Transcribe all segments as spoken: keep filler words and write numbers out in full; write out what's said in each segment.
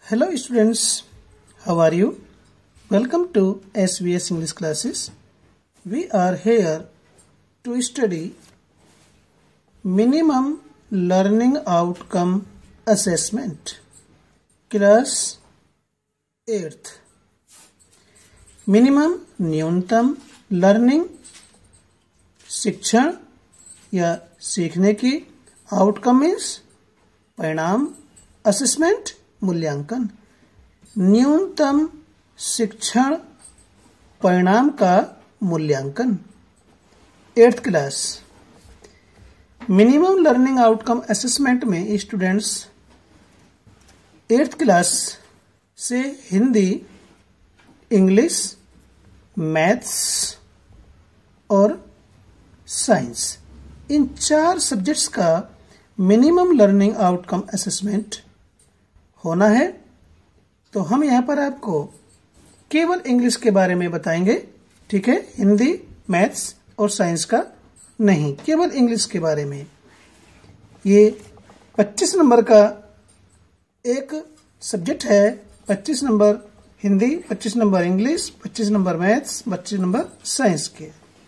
Hello students, how are you? Welcome to S V S English classes. We are here to study Minimum Learning Outcome Assessment, Class eighth. Minimum न्यूनतम learning शिक्षण या सीखने की outcome means परिणाम, assessment मूल्यांकन, न्यूनतम शिक्षण परिणाम का मूल्यांकन। Eighth class minimum learning outcome assessment में स्टूडेंट्स एट्थ क्लास से हिंदी, इंग्लिश, मैथ्स और साइंस इन चार सब्जेक्ट्स का मिनिमम लर्निंग आउटकम असेसमेंट होना है। तो हम यहाँ पर आपको केवल इंग्लिश के बारे में बताएंगे, ठीक है? हिंदी, मैथ्स और साइंस का नहीं, केवल इंग्लिश के बारे में। ये पच्चीस नंबर का एक सब्जेक्ट है, पच्चीस नंबर हिंदी, पच्चीस नंबर इंग्लिश, पच्चीस नंबर मैथ्स, पच्चीस नंबर साइंस के।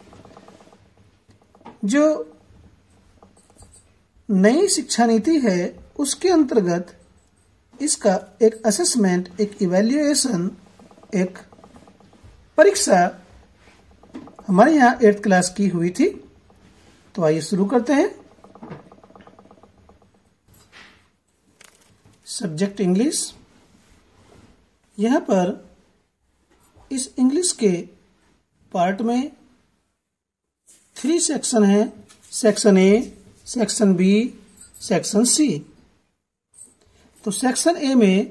जो नई शिक्षा नीति है उसके अंतर्गत इसका एक असेसमेंट, एक इवैल्यूएशन, एक परीक्षा हमारे यहाँ एट्थ क्लास की हुई थी। तो आइए शुरू करते हैं। Subject English. यहाँ पर इस इंग्लिश के पार्ट में थ्री सेक्शन है, section A, section B, section C. तो सेक्शन ए में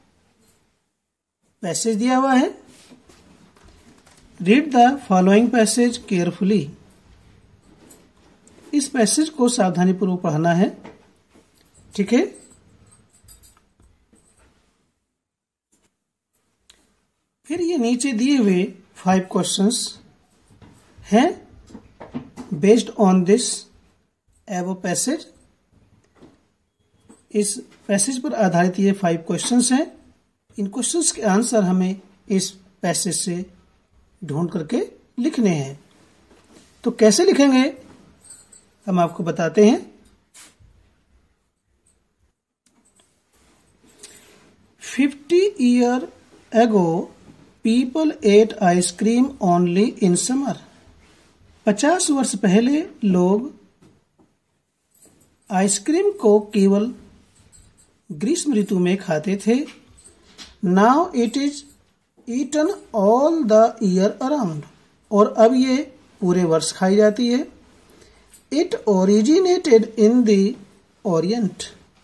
पैसेज दिया हुआ है, read the following passage carefully. इस पैसेज को सावधानी पूर्वक पढ़ना है, ठीक है? फिर ये नीचे दिए हुए फाइव क्वेश्चंस हैं based on this above passage. इस पैसेज पर आधारित ये फाइव क्वेश्चंस हैं। इन क्वेश्चंस के आंसर हमें इस पैसेज से ढूंढ करके लिखने हैं। तो कैसे लिखेंगे हम आपको बताते हैं। Fifty year ago people ate ice cream only in summer. पचास वर्ष पहले लोग आइसक्रीम को केवल ग्रीष्म ऋतु में खाते थे। Now it is eaten all the year around. और अब ये पूरे वर्ष खाई जाती है। It originated in the orient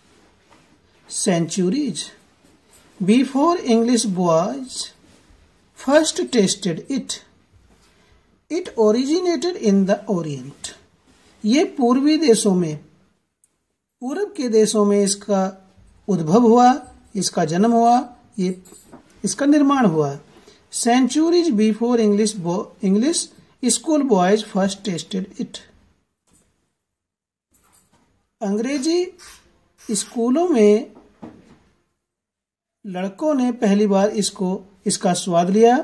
centuries before English boys first tasted it. It originated in the orient. ये पूर्वी देशों में, पूर्व के देशों में इसका उद्भव हुआ, इसका जन्म हुआ, ये इसका निर्माण हुआ। Centuries before English English school boys first tasted it. अंग्रेजी स्कूलों में लड़कों ने पहली बार इसको इसका स्वाद लिया।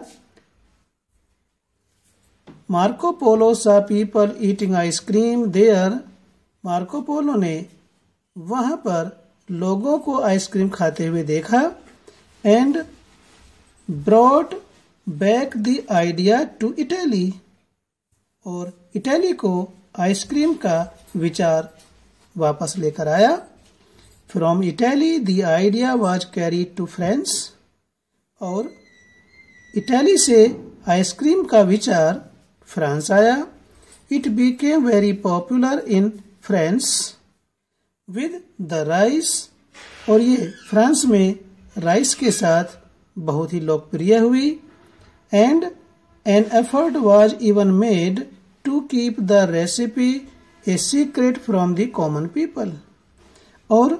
Marco Polo saw people eating ice cream there. Marco Polo ने वहां पर लोगों को आइसक्रीम खाते हुए देखा। And brought back the idea to Italy. और इटली को आइसक्रीम का विचार वापस लेकर आया। From Italy the idea was carried to France. और इटली से आइसक्रीम का विचार फ्रांस आया। It became very popular in France with the rice. और ये फ्रांस में राइस के साथ बहुत ही लोकप्रिय हुई। And an effort was even made to keep the recipe a secret from the common people. और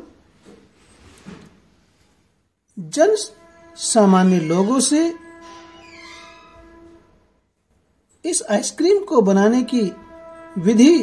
जन सामान्य लोगों से इस आइसक्रीम को बनाने की विधि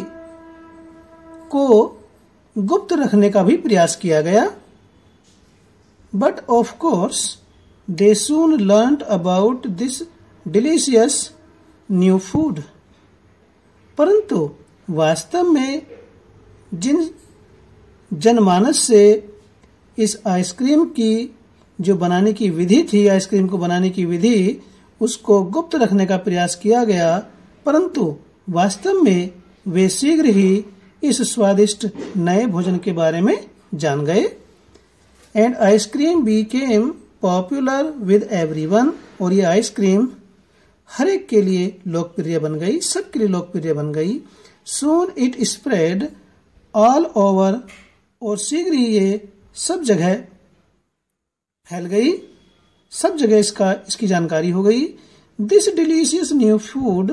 को गुप्त रखने का भी प्रयास किया गया। But of course they soon learned about this delicious new food. परंतु वास्तव में जिन जनमानस से इस आइसक्रीम की जो बनाने की विधि थी, आइसक्रीम को बनाने की विधि, उसको गुप्त रखने का प्रयास किया गया, परंतु वास्तव में वे शीघ्र ही इस स्वादिष्ट नए भोजन के बारे में जान गए। And ice cream became popular with everyone, और ये आइसक्रीम हर एक के लिए लोकप्रिय बन गई, सबके लिए लोकप्रिय बन गई। Soon it spread all over, और शीघ्र ही ये सब जगह फैल गई, सब जगह इसका इसकी जानकारी हो गई। दिस डिलीशियस न्यू फूड,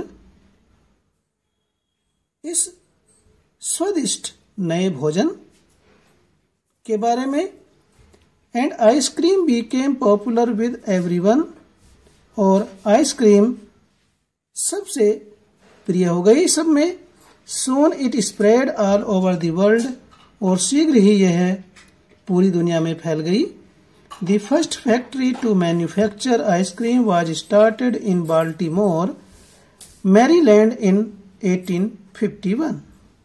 इस स्वादिष्ट नए भोजन के बारे में। And ice cream became popular with everyone, और आइसक्रीम सबसे प्रिय हो गई सब में। Soon it spread all over the world, और शीघ्र ही यह पूरी दुनिया में फैल गई। The first factory to manufacture ice cream was started in Baltimore, Maryland in eighteen fifty one,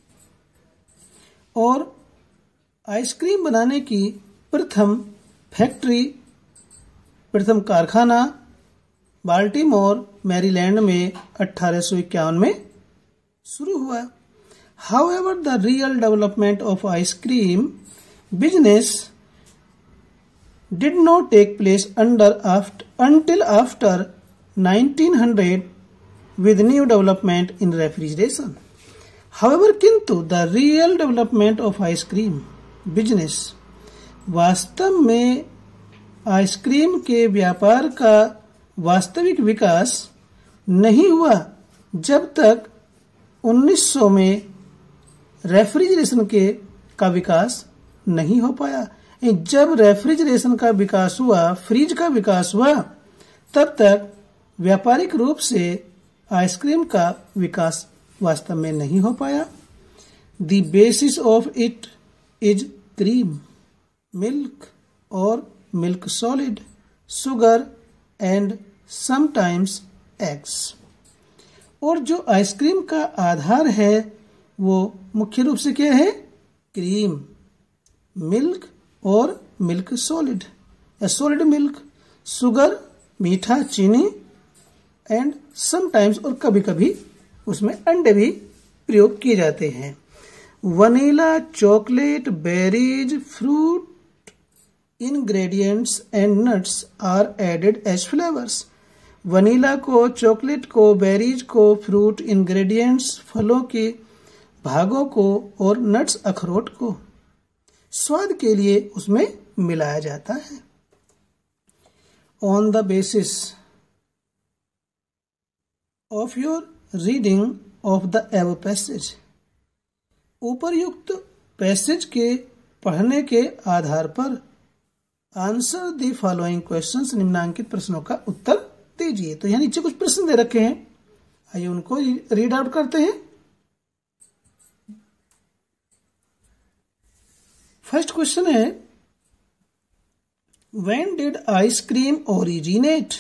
और आइसक्रीम बनाने की प्रथम फैक्ट्री, प्रथम कारखाना बाल्टीमोर मैरीलैंड में अठारह सौ इक्यावन में शुरू हुआ। However, the real development of ice cream business did not take place under after, until after nineteen hundred with new development in refrigeration. However, किंतु the real development of ice cream business, वास्तव में ice cream के व्यापार का वास्तविक विकास नहीं हुआ जब तक उन्नीस सौ में रेफ्रिजरेशन के का विकास नहीं हो पाया। जब रेफ्रिजरेशन का विकास हुआ, फ्रिज का विकास हुआ, तब तक व्यापारिक रूप से आइसक्रीम का विकास वास्तव में नहीं हो पाया। The basis of it is cream, milk और milk solid, sugar and sometimes eggs. और जो आइसक्रीम का आधार है वो मुख्य रूप से क्या है? क्रीम, मिल्क और मिल्क सॉलिड या सॉलिड मिल्क, सुगर मीठा चीनी, एंड समटाइम्स और कभी कभी उसमें अंडे भी प्रयोग किए जाते हैं। Vanilla, chocolate, berries, fruit ingredients and nuts are added as flavours. Vanilla को, चॉकलेट को, बेरीज को, फ्रूट इंग्रेडिएंट्स फलों के भागों को और नट्स अखरोट को स्वाद के लिए उसमें मिलाया जाता है। On the basis of your reading of the above passage, उपर्युक्त पैसेज के पढ़ने के आधार पर आंसर द फॉलोइंग क्वेश्चंस, निम्नांकित प्रश्नों का उत्तर दीजिए। तो यहाँ नीचे कुछ प्रश्न दे रखे हैं, आइए उनको रीड आउट करते हैं। फर्स्ट क्वेश्चन है, when did ice cream originate?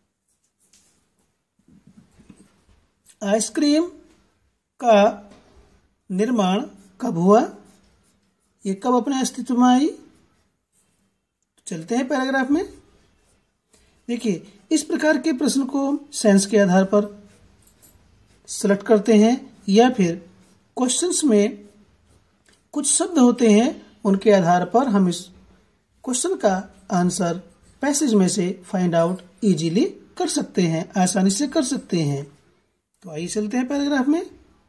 Ice cream का निर्माण कब हुआ? ये कब अपने अस्तित्व में आई? चलते हैं पैराग्राफ में। देखिए, इस प्रकार के प्रश्न को सेंस के आधार पर सिलेक्ट करते हैं, या फिर क्वेश्चंस में कुछ शब्द होते हैं, उनके आधार पर हम इस क्वेश्चन का आंसर पैसेज में से फाइंड आउट इजीली कर सकते हैं, आसानी से कर सकते हैं। तो आइए चलते हैं पैराग्राफ में।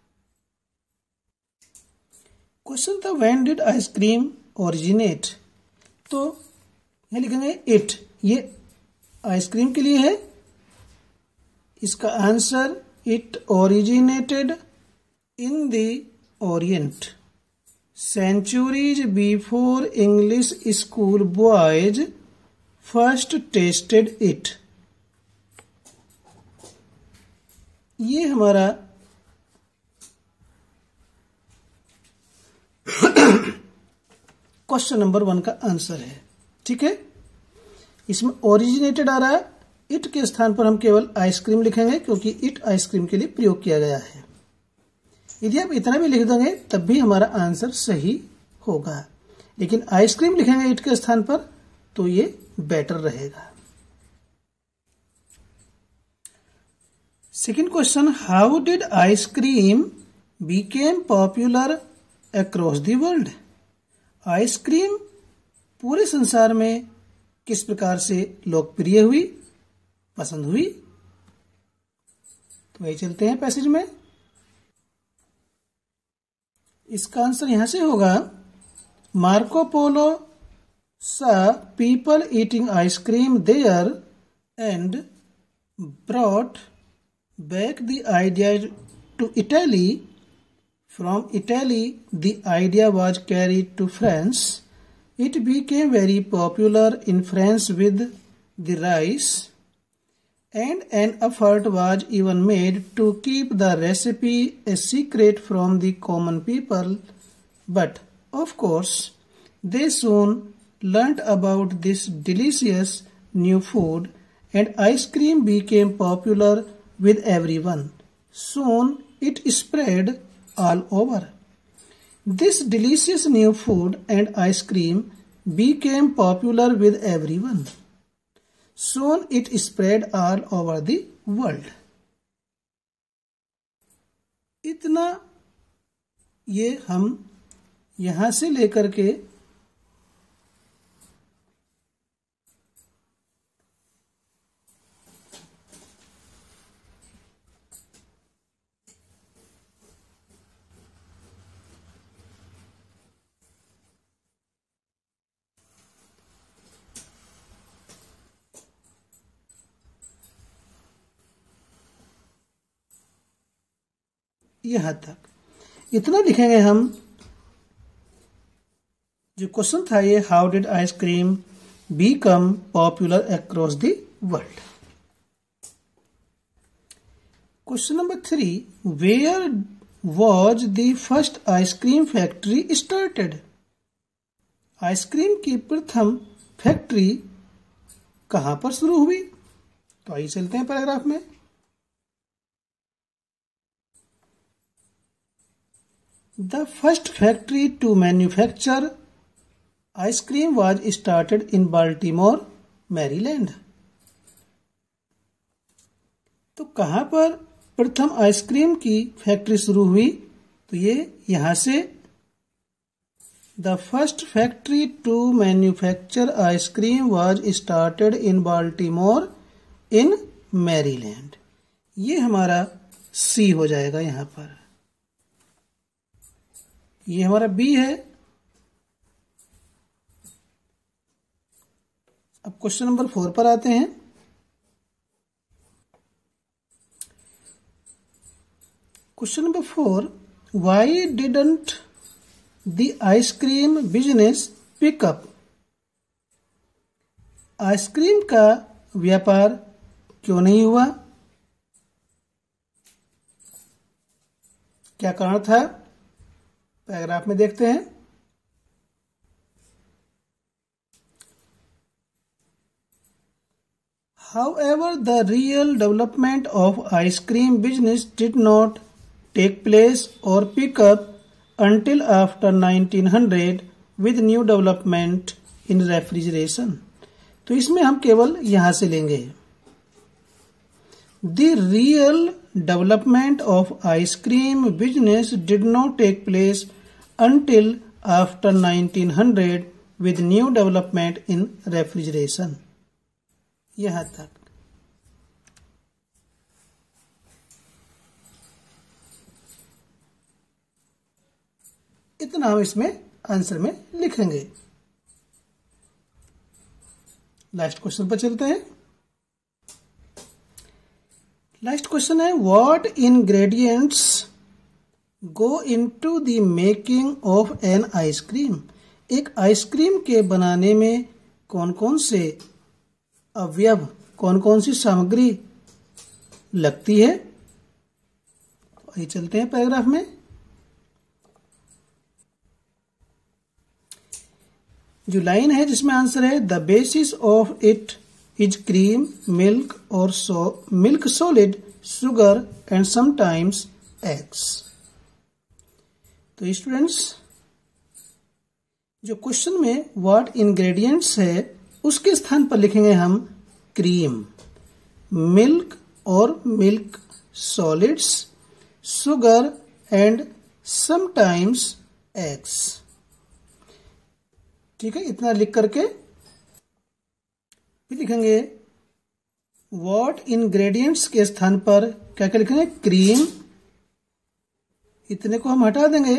क्वेश्चन था, व्हेन डिड आइसक्रीम ओरिजिनेट? तो यहां लिखेंगे इट, ये आइसक्रीम के लिए है। इसका answer, it originated in the orient centuries before English school boys first tasted it। ये हमारा क्वेश्चन नंबर वन का आंसर है। ठीक है, इसमें ओरिजिनेटेड आ रहा है, इट के स्थान पर हम केवल आइसक्रीम लिखेंगे क्योंकि इट आइसक्रीम के लिए प्रयोग किया गया है। यदि आप इतना भी लिख देंगे तब भी हमारा आंसर सही होगा, लेकिन आइसक्रीम लिखेंगे इट के स्थान पर तो ये बेटर रहेगा। Second question, how did ice cream became popular across the world? Ice cream पूरे संसार में किस प्रकार से लोकप्रिय हुई, पसंद हुई? तो वही चलते हैं पैसेज में। इसका आंसर यहां से होगा, Marco Polo saw people eating ice cream there and brought back the idea to Italy. From Italy, the idea was carried to France. It became very popular in France with the rice, and an effort was even made to keep the recipe a secret from the common people. But, of course, they soon learnt about this delicious new food, and ice cream became popular with everyone. Soon it spread all over. This delicious new food and ice cream became popular with everyone. Soon it spread all over the world. इतना ये हम यहां से लेकर के यहां तक इतना लिखेंगे हम। जो क्वेश्चन था ये, how did ice cream become popular across the world. Question number three, where was the first ice cream factory started? Ice cream की प्रथम फैक्ट्री कहां पर शुरू हुई? तो आइए चलते हैं पैराग्राफ में। The first factory to manufacture ice cream was started in Baltimore, Maryland. तो कहां पर प्रथम आइसक्रीम की फैक्ट्री शुरू हुई? तो ये यहां से, The first factory to manufacture ice cream was started in Baltimore in Maryland. ये हमारा सी हो जाएगा यहां पर। ये हमारा बी है। अब क्वेश्चन नंबर फोर पर आते हैं। Question number four, why didn't the ice cream business pick up? Ice cream का व्यापार क्यों नहीं हुआ? क्या कारण था? पैराग्राफ में देखते हैं। However, the real development of ice cream business did not take place or pick up until after nineteen hundred with new development in refrigeration. तो इसमें हम केवल यहां से लेंगे। The real development of ice cream business did not take place until after nineteen hundred with new development in refrigeration. यहां तक। इतना हम इसमें आंसर में लिखेंगे। लास्ट क्वेश्चन पर चलते हैं। लास्ट क्वेश्चन है, what ingredients go into the making of an ice cream? एक आइसक्रीम के बनाने में कौन कौन से अवयव, कौन कौन सी सामग्री लगती है? तो आइए चलते हैं पैराग्राफ में। जो लाइन है जिसमें आंसर है the basis of it is cream, milk और so milk solid, sugar and sometimes eggs. तो स्टूडेंट्स, जो क्वेश्चन में व्हाट इंग्रेडिएंट्स है उसके स्थान पर लिखेंगे हम क्रीम, मिल्क और milk solids, sugar and sometimes eggs. ठीक है, इतना लिख करके फिर लिखेंगे व्हाट इंग्रेडिएंट्स के स्थान पर क्या क्या लिखेंगे, क्रीम, इतने को हम हटा देंगे,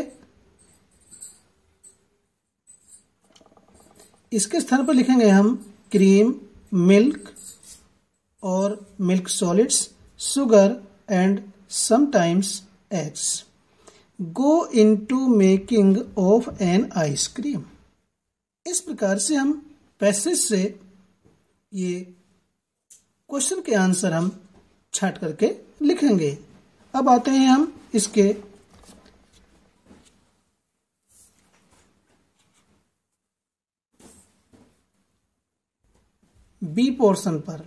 इसके स्थान पर लिखेंगे हम क्रीम, मिल्क और milk solids, sugar and sometimes eggs. Go into making of an ice cream. इस प्रकार से हम पैसेज से ये क्वेश्चन के आंसर हम छाट करके लिखेंगे। अब आते हैं हम इसके बी पोर्शन पर।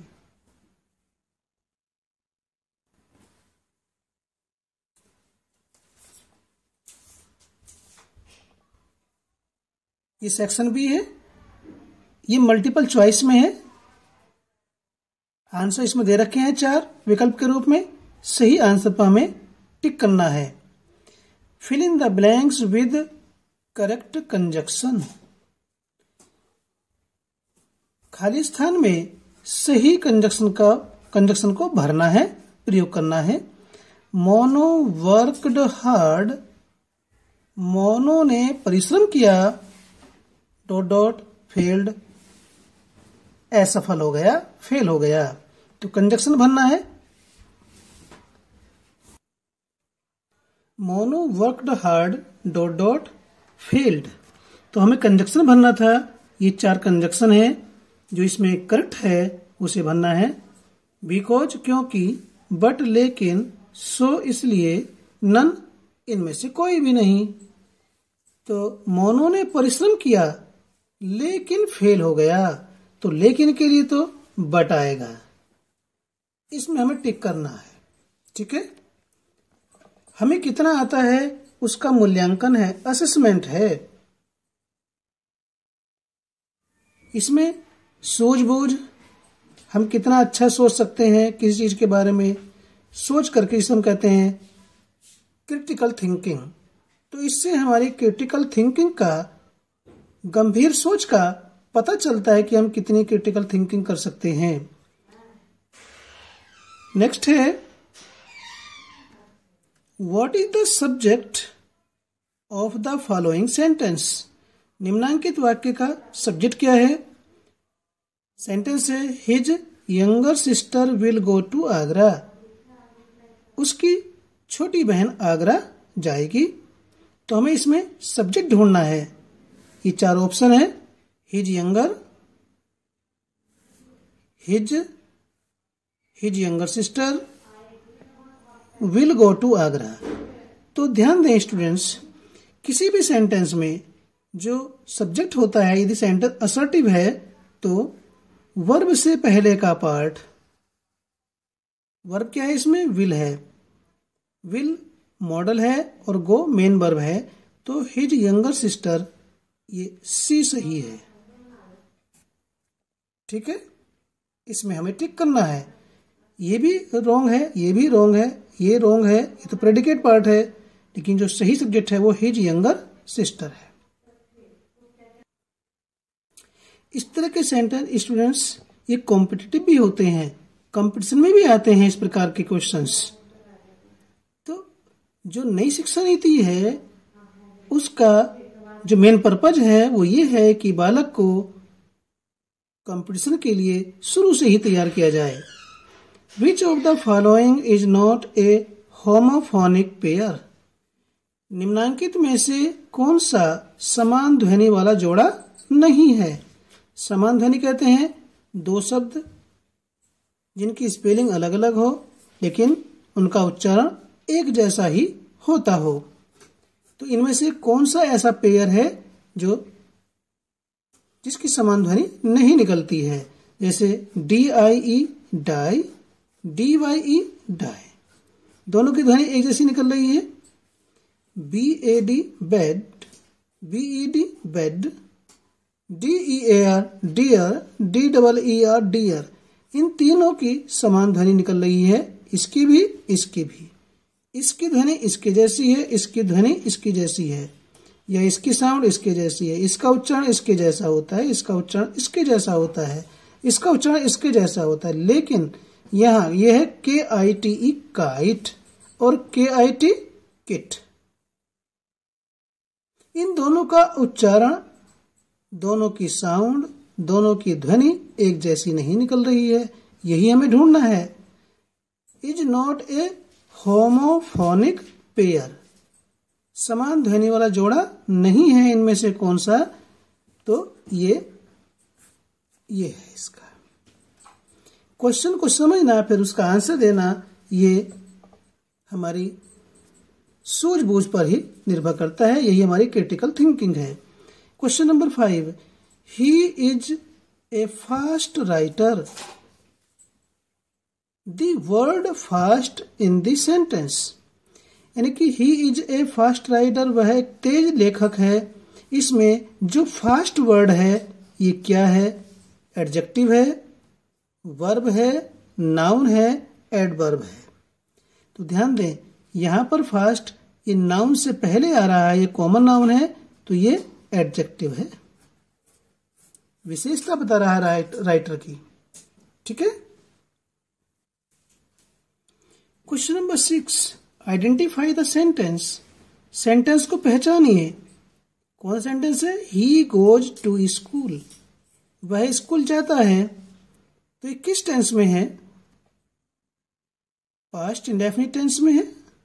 ये सेक्शन बी है, ये मल्टीपल चॉइस में है। आंसर इसमें दे रखे हैं चार विकल्प के रूप में, सही आंसर पर हमें टिक करना है। Fill in the blanks with correct conjunction. खाली स्थान में सही कंजक्शन का कंजक्शन को भरना है, प्रयोग करना है। मोनो वर्कड हार्ड, मोनो ने परिश्रम किया, डॉट डॉट फेल्ड, असफल हो गया, फेल हो गया। तो कंजक्शन भरना है, Mono worked hard dot dot failed. तो हमें कंजक्शन भरना था, ये चार कंजक्शन है, जो इसमें करेक्ट है उसे भरना है। बिकॉज क्योंकि, बट लेकिन, सो इसलिए, नन इनमें से कोई भी नहीं। तो मोनो ने परिश्रम किया लेकिन फेल हो गया, तो लेकिन के लिए तो बट आएगा, इसमें हमें टिक करना है। ठीक है, हमें कितना आता है उसका मूल्यांकन है, असेसमेंट है। इसमें सूझबूझ, हम कितना अच्छा सोच सकते हैं किसी चीज के बारे में, सोच करके इसे हम कहते हैं क्रिटिकल थिंकिंग। तो इससे हमारी क्रिटिकल थिंकिंग का, गंभीर सोच का पता चलता है कि हम कितनी क्रिटिकल थिंकिंग कर सकते हैं। नेक्स्ट है what is the subject of the following sentence. निम्नांकित वाक्य का सब्जेक्ट क्या है। सेंटेंस है his younger sister will go to Agra, उसकी छोटी बहन आगरा जाएगी। तो हमें इसमें सब्जेक्ट ढूंढना है। ये चार ऑप्शन है, his younger, his his younger sister, will go to Agra. तो ध्यान दें स्टूडेंट्स, किसी भी सेंटेंस में जो सब्जेक्ट होता है, यदि सेंटेंस असर्टिव है तो वर्ब से पहले का पार्ट, वर्ब क्या है इसमें, विल है। विल मॉडल है और गो मेन वर्ब है। तो हिज यंगर सिस्टर, ये सी सही है। ठीक है, इसमें हमें टिक करना है। ये भी रॉन्ग है, ये भी रॉन्ग है, ये रॉन्ग है, ये तो प्रेडिकेट पार्ट है, लेकिन जो सही सब्जेक्ट है वो हिज यंगर सिस्टर है। इस तरह के सेंटेंस स्टूडेंट्स ये कॉम्पिटिटिव भी होते हैं, कंपटीशन में भी आते हैं इस प्रकार के क्वेश्चंस। तो जो नई शिक्षा नीति है उसका जो मेन पर्पज है वो ये है कि बालक को कंपटीशन के लिए शुरू से ही तैयार किया जाए। Which of the following is not a homophonic pair. निम्नांकित में से कौन सा समान ध्वनि वाला जोड़ा नहीं है। समान ध्वनि कहते हैं दो शब्द जिनकी स्पेलिंग अलग अलग हो लेकिन उनका उच्चारण एक जैसा ही होता हो। तो इनमें से कौन सा ऐसा पेयर है जो जिसकी समान ध्वनि नहीं निकलती है, जैसे D I E die, D Y E dye, दोनों की ध्वनि एक जैसी निकल रही है। B A D bad, B E D bed, D E A R dear, D double E R deer, इन तीनों की समान ध्वनि निकल रही है, इसकी भी इसकी भी। इसकी ध्वनि इसके जैसी है, इसकी ध्वनि इसकी जैसी है, या इसकी साउंड इसके जैसी है, इसका उच्चारण इसके जैसा होता है, इसका उच्चारण इसके जैसा होता है, इसका उच्चारण इसके जैसा होता है। लेकिन यहाँ यह है के आई टी ई काइट और के आई टी किट। इन दोनों का उच्चारण, दोनों की साउंड, दोनों की ध्वनि एक जैसी नहीं निकल रही है, यही हमें ढूंढना है। Is not a homophonic pair, समान ध्वनि वाला जोड़ा नहीं है इनमें से कौन सा, तो ये ये है इसका। क्वेश्चन को समझना फिर उसका आंसर देना, ये हमारी सूझबूझ पर ही निर्भर करता है, यही हमारी क्रिटिकल थिंकिंग है। Question number five, he is a fast writer, the word fast in the sentence, यानी कि he is a fast writer, वह एक तेज लेखक है। इसमें जो फास्ट वर्ड है ये क्या है, एडजेक्टिव है, वर्ब है, नाउन है, एडवर्ब है। तो ध्यान दें यहां पर फास्ट ये नाउन से पहले आ रहा है, ये कॉमन नाउन है, तो ये एडजेक्टिव है, विशेषता बता रहा है राइट, राइटर की। ठीक है। Question number six, identify the sentence, sentence को पहचानिए। कौन सेंटेंस है, ही गोज टू स्कूल, वह स्कूल जाता है। तो ये किस टेंस में है, पास्ट इंडेफिनिट टेंस में है,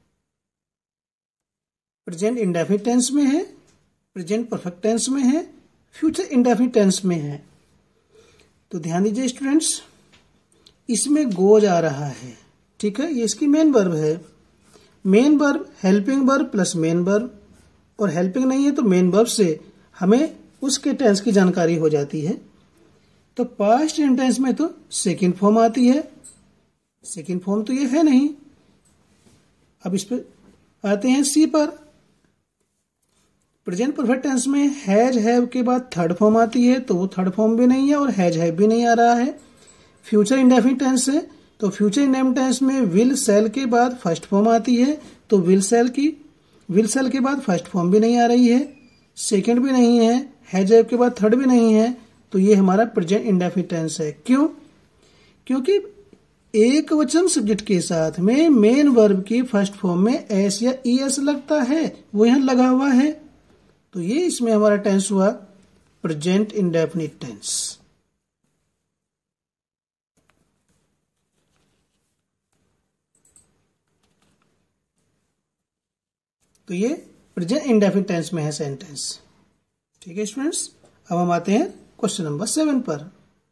प्रेजेंट इंडेफिनिट टेंस में है, प्रेजेंट परफेक्ट टेंस में है, फ्यूचर इंडेफिनिट टेंस में है। तो ध्यान दीजिए स्टूडेंट्स, इसमें गोज आ रहा है, ठीक है, ये इसकी मेन वर्ब है। Main verb helping verb plus main verb, और हेल्पिंग नहीं है तो मेन वर्ब से हमें उसके टेंस की जानकारी हो जाती है। तो पास्ट टेंस में तो सेकंड फॉर्म आती है, सेकंड फॉर्म तो ये है नहीं। अब इस पर आते हैं सी पर। प्रेजेंट परफेक्ट टेंस में हैज हैव के बाद थर्ड फॉर्म आती है, तो वो थर्ड फॉर्म भी नहीं है और हैज हैव भी नहीं आ रहा है। फ्यूचर इंडेफिनिट टेंस है, तो फ्यूचर इंडेफिनिट टेंस में विल सेल के बाद फर्स्ट फॉर्म आती है, तो विल सेल की विल सेल के बाद फर्स्ट फॉर्म भी नहीं आ रही है, सेकंड भी नहीं है, हैज हैव के बाद थर्ड भी नहीं है, तो ये हमारा प्रेजेंट इंडेफिनिट टेंस है। क्यों? क्योंकि एक वचन सब्जेक्ट के साथ में मेन वर्ब की फर्स्ट फॉर्म में एस या ई एस लगता है, वो यहां लगा हुआ है, तो ये इसमें हमारा टेंस हुआ प्रेजेंट इंडेफिनिट टेंस। तो ये प्रेजेंट इंडेफिनिट टेंस में है सेंटेंस। ठीक है स्टूडेंट्स, अब हम आते हैं क्वेश्चन नंबर सेवन पर।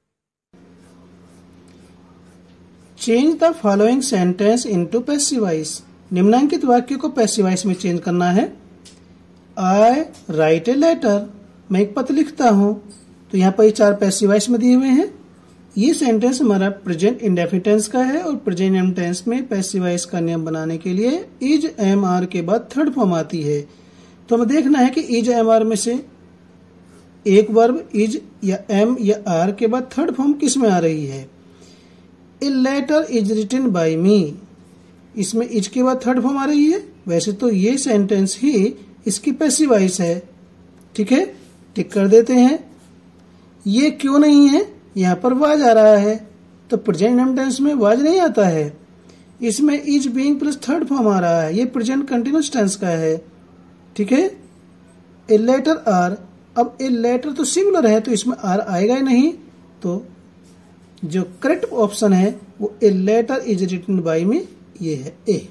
Change the following sentence into passive voice, निम्नांकित वाक्य को पैसिव वॉइस में चेंज करना है। आई राइट ए लेटर, मैं एक पत्र लिखता हूं, तो यहाँ पर चार पैसिव वॉइस में दिए हुए हैं। ये सेंटेंस हमारा प्रेजेंट इंडेफिनिट टेंस का है, और प्रेजेंट इंडेफिनिट टेंस में पैसिव वॉइस का नियम बनाने के लिए इज एम आर के बाद थर्ड फॉर्म आती है। तो हमें देखना है कि इज एम आर में से एक वर्ब इज या एम या आर के बाद थर्ड फॉर्म किस में आ रही है। A letter is written by me, इसमें इज के बाद थर्ड फॉर्म आ रही है। वैसे तो ये सेंटेंस ही इसकी पैसिव वॉइस है। ठीक है, टिक कर देते हैं। ये क्यों नहीं है, यहाँ पर वाज आ रहा है, तो प्रेजेंट इंडेफिनिट टेंस में वाज नहीं आता है। इसमें is being plus third form आ रहा है, ये प्रेजेंट कंटिन्यूअस टेंस का है। ठीक है, ए लेटर आर, अब ए लेटर तो सिंगुलर है, तो इसमें आर आएगा ही नहीं, तो जो करेक्ट ऑप्शन है वो a letter is written by me, ये है A.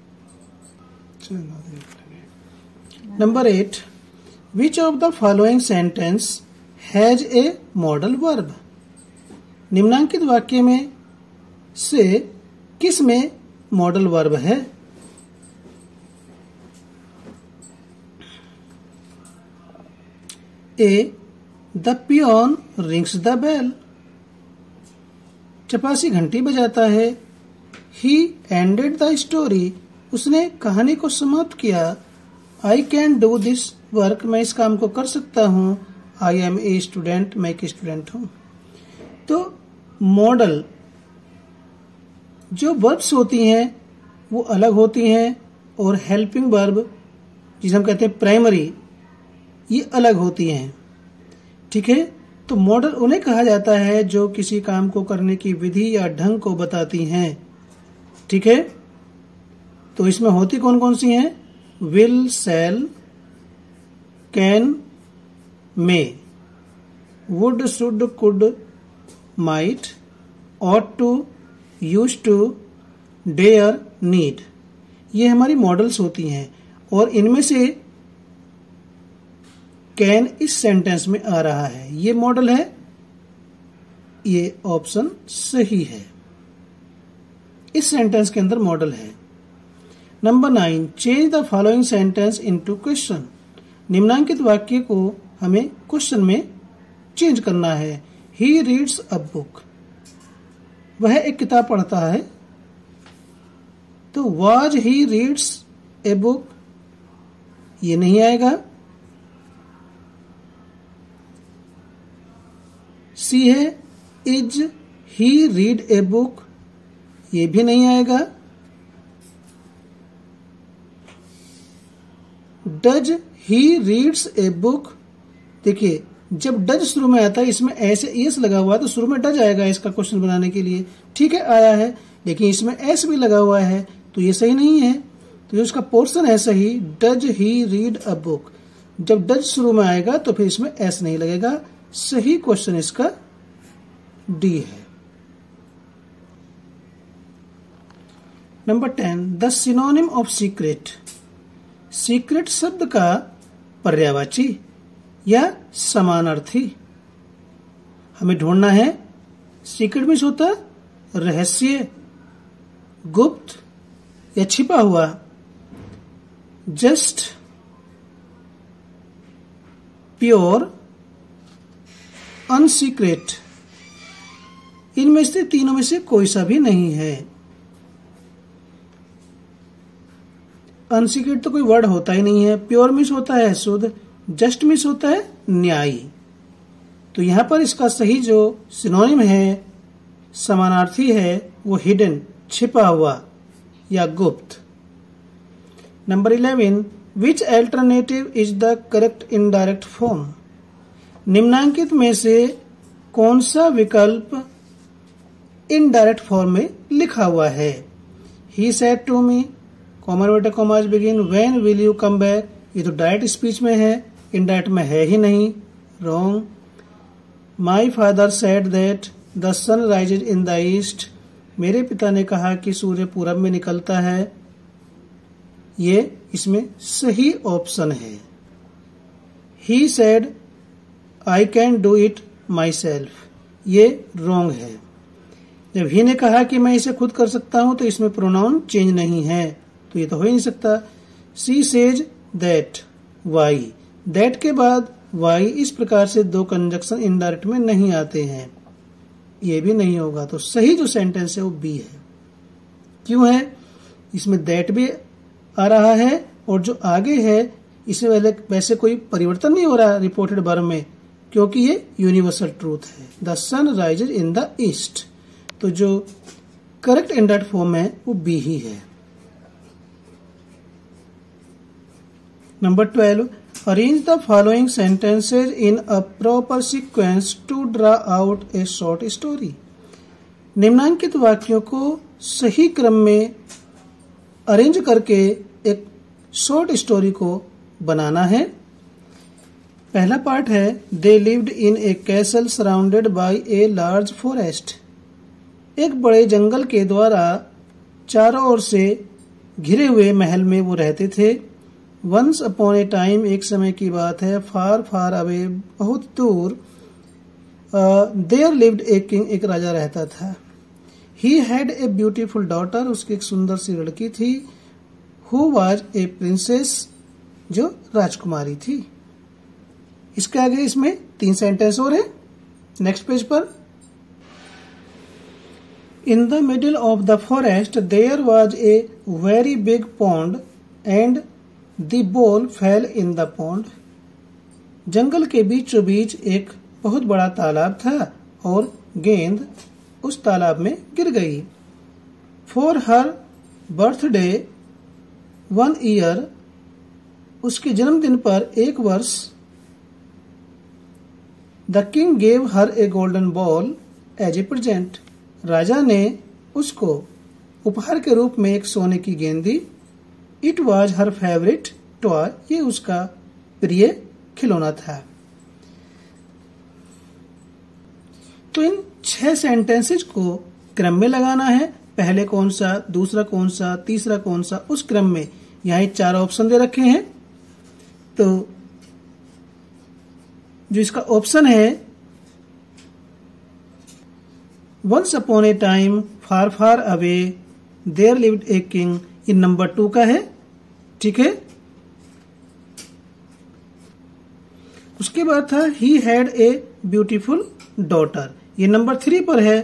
Number eight, which of the following sentence has a modal verb, निम्नांकित वाक्य में से किस में मॉडल वर्ब है। A the peon rings the bell, चपासी घंटी बजाता है। ही एंडेड द स्टोरी, उसने कहानी को समाप्त किया। I can do this work, मैं इस काम को कर सकता हूँ। आई एम ए स्टूडेंट, मैं एक स्टूडेंट हूँ। तो मॉडल जो वर्ब्स होती हैं वो अलग होती हैं और हेल्पिंग वर्ब जिसे हम कहते हैं प्राइमरी, ये अलग होती हैं। ठीक है, तो मॉडल उन्हें कहा जाता है जो किसी काम को करने की विधि या ढंग को बताती हैं। ठीक है, तो इसमें होती कौन कौन सी हैं? Will, shall, can, may, would, should, could, might, ought to, use to, dare, need, ये हमारी मॉडल्स होती हैं। और इनमें से कैन इस सेंटेंस में आ रहा है, ये मॉडल है, ये ऑप्शन सही है, इस सेंटेंस के अंदर मॉडल है। Number nine, change the following sentence into question, निम्नांकित वाक्य को हमें क्वेश्चन में चेंज करना है। ही रीड्स अ बुक, वह एक किताब पढ़ता है। तो was he reads a book, ये नहीं आएगा। सी है is he read a book, ये भी नहीं आएगा। Does he reads a book, देखिए जब डज शुरू में आता है, इसमें ऐसे एस लगा हुआ है तो शुरू में डज आएगा इसका क्वेश्चन बनाने के लिए। ठीक है, आया है, लेकिन इसमें एस भी लगा हुआ है तो ये सही नहीं है। तो ये उसका पोर्शन है सही, does he read a book. जब डज शुरू में आएगा तो फिर इसमें एस नहीं लगेगा। सही क्वेश्चन इसका डी है। Number ten, the synonym of secret, secret शब्द का पर्यायवाची या समानार्थी हमें ढूंढना है। सीक्रेट मीन्स होता है रहस्य, गुप्त या छिपा हुआ। जस्ट, प्योर, अनसीक्रेट, इनमें से तीनों में से कोई सा भी नहीं है। अनसीक्रेट तो कोई वर्ड होता ही नहीं है। प्योर मीन्स होता है शुद्ध, जस्ट मीन्स होता है न्यायी। तो यहां पर इसका सही जो सिनोनिम है, समानार्थी है, वो हिडन, छिपा हुआ या गुप्त। Number eleven, which alternative is the correct indirect form, निम्नांकित में से कौन सा विकल्प इनडायरेक्ट फॉर्म में लिखा हुआ है। He said to me, comma beta commas begin, when will you come back, ये तो डायरेक्ट स्पीच में है, इनडायरेक्ट में है ही नहीं, wrong. My father said that the sun rises in the east, मेरे पिता ने कहा कि सूर्य पूरब में निकलता है, ये इसमें सही ऑप्शन है। He said I can do it myself, ये रॉन्ग है। जब ही ने कहा कि मैं इसे खुद कर सकता हूं तो इसमें प्रोनाउन चेंज नहीं है, तो ये तो हो ही नहीं सकता। She says that, why, that के बाद वाई, इस प्रकार से दो कंजक्शन इनडायरेक्ट में नहीं आते हैं, ये भी नहीं होगा। तो सही जो सेंटेंस है वो बी है। क्यों है? इसमें दैट भी आ रहा है और जो आगे है इसमें वैसे वैसे कोई परिवर्तन नहीं हो रहा रिपोर्टेड वर्ब में, क्योंकि ये यूनिवर्सल ट्रूथ है। The sun rises in the east, तो जो करेक्ट इनडायरेक्ट फॉर्म है वो बी ही है। Number twelve, arrange the following sentences in a proper sequence to draw out a short story, निम्नांकित वाक्यों को सही क्रम में अरेंज करके एक शॉर्ट स्टोरी को बनाना है। पहला पार्ट है, they lived in a castle surrounded by a large forest, एक बड़े जंगल के द्वारा चारों ओर से घिरे हुए महल में वो रहते थे। वंस अपॉन ए टाइम, एक समय की बात है, फार फार अवे, बहुत दूर, देयर लिव्ड ए किंग, एक राजा रहता था। He had a beautiful daughter, उसकी एक सुंदर सी लड़की थी। हु वाज ए प्रिंसेस, जो राजकुमारी थी। इसके आगे इसमें तीन सेंटेंस और है। नेक्स्ट पेज पर, in the middle of the forest there was a very big pond and the ball fell in the pond. जंगल के बीचों बीच एक बहुत बड़ा तालाब था और गेंद उस तालाब में गिर गई। For her birthday one year, उसके जन्मदिन पर एक वर्ष, the king gave her a golden ball as a present. राजा ने उसको उपहार के रूप में एक सोने की गेंद दी। It was her favourite toy, ये उसका प्रिय खिलौना था। तो इन छह सेंटेंसेज को क्रम में लगाना है। पहले कौन सा, दूसरा कौन सा, तीसरा कौन सा, उस क्रम में। यहाँ चार ऑप्शन दे रखे हैं। तो जो इसका ऑप्शन है, once upon a time far far away there lived a king, ये नंबर टू का है। ठीक है। उसके बाद था he had a beautiful daughter, ये नंबर थ्री पर है।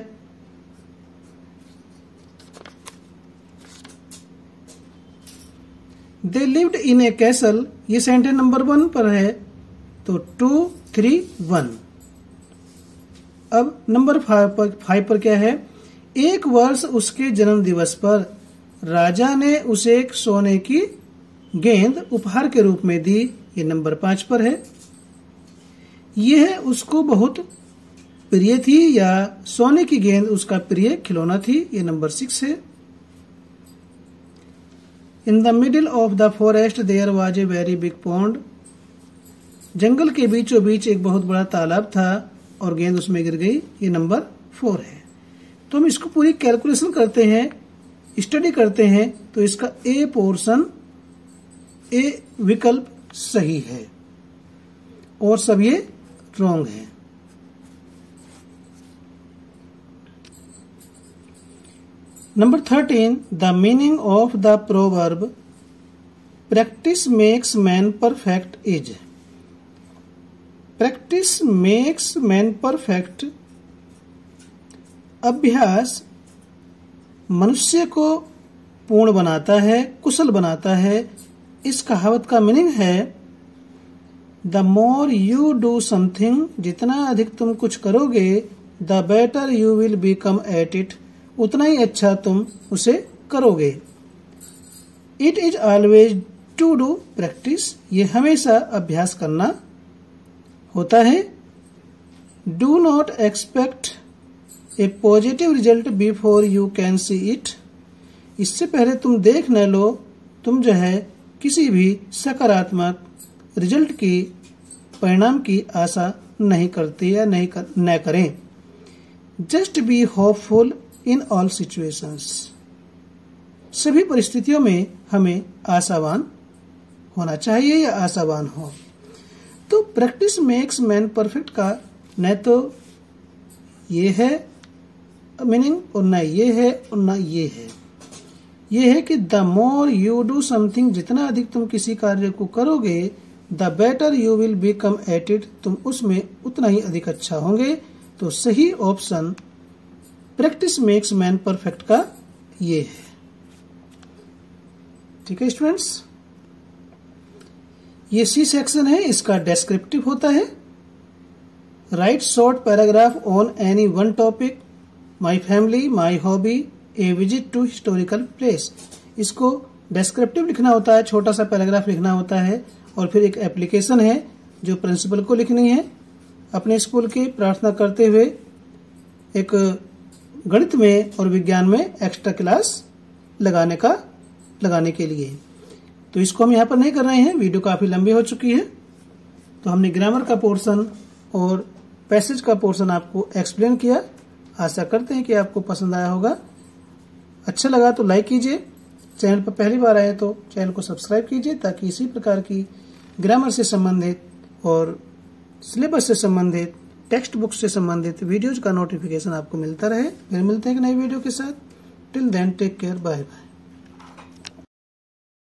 They lived in a castle, ये सेंटेंस नंबर वन पर है। तो टू थ्री वन। अब नंबर फाइव पर फाइव पर क्या है, एक वर्ष उसके जन्म दिवस पर राजा ने उसे एक सोने की गेंद उपहार के रूप में दी, ये नंबर पांच पर है। यह उसको बहुत प्रिय थी या सोने की गेंद उसका प्रिय खिलौना थी, ये नंबर सिक्स है। In the middle of the forest there was a very big pond, जंगल के बीचों बीच एक बहुत बड़ा तालाब था और गेंद उसमें गिर गई, ये नंबर फोर है। तो हम इसको पूरी कैलकुलेशन करते हैं, स्टडी करते हैं, तो इसका ए पोर्शन, ए विकल्प सही है और सब ये रॉन्ग है। Number thirteen, the meaning of the proverb practice makes man perfect is. Practice makes man perfect, अभ्यास मनुष्य को पूर्ण बनाता है, कुशल बनाता है। इस कहावत का मीनिंग है, the more you do something, जितना अधिक तुम कुछ करोगे, the better you will become at it, उतना ही अच्छा तुम उसे करोगे। It is always to do practice, ये हमेशा अभ्यास करना होता है। Do not expect a positive result before you can see it, इससे पहले तुम देख न लो, तुम जो है किसी भी सकारात्मक रिजल्ट की, परिणाम की आशा नहीं करते या नहीं कर, न करें। Just be hopeful in all situations, सभी परिस्थितियों में हमें आशावान होना चाहिए या आशावान हो। तो प्रैक्टिस मेक्स मैन परफेक्ट का न तो ये है मीनिंग और न ये है और न ये है। ये है कि the more you do something, जितना अधिक तुम किसी कार्य को करोगे, the better you will become at it, तुम उसमें उतना ही अधिक अच्छा होंगे। तो सही option practice makes man perfect का ये है। ठीक है स्टूडेंट्स, ये सी सेक्शन है, इसका डेस्क्रिप्टिव होता है। Write short paragraph on any one topic, my family, my hobby, a visit to historical place. इसको डेस्क्रिप्टिव लिखना होता है, छोटा सा पैराग्राफ लिखना होता है, और फिर एक एप्लीकेशन है जो प्रिंसिपल को लिखनी है। अपने स्कूल की प्रार्थना करते हुए एक गणित में और विज्ञान में एक्स्ट्रा क्लास लगाने का लगाने के लिए। तो इसको हम यहाँ पर नहीं कर रहे हैं, वीडियो काफी लंबी हो चुकी है। तो हमने ग्रामर का पोर्शन और पैसेज का पोर्शन आपको एक्सप्लेन किया। आशा करते हैं कि आपको पसंद आया होगा। अच्छा लगा तो लाइक कीजिए, चैनल पर पहली बार आए तो चैनल को सब्सक्राइब कीजिए, ताकि इसी प्रकार की ग्रामर से संबंधित और सिलेबस से संबंधित, टेक्स्ट बुक से संबंधित वीडियोज का नोटिफिकेशन आपको मिलता रहे। फिर मिलते हैं एक नई वीडियो के साथ। Till then take care, bye bye.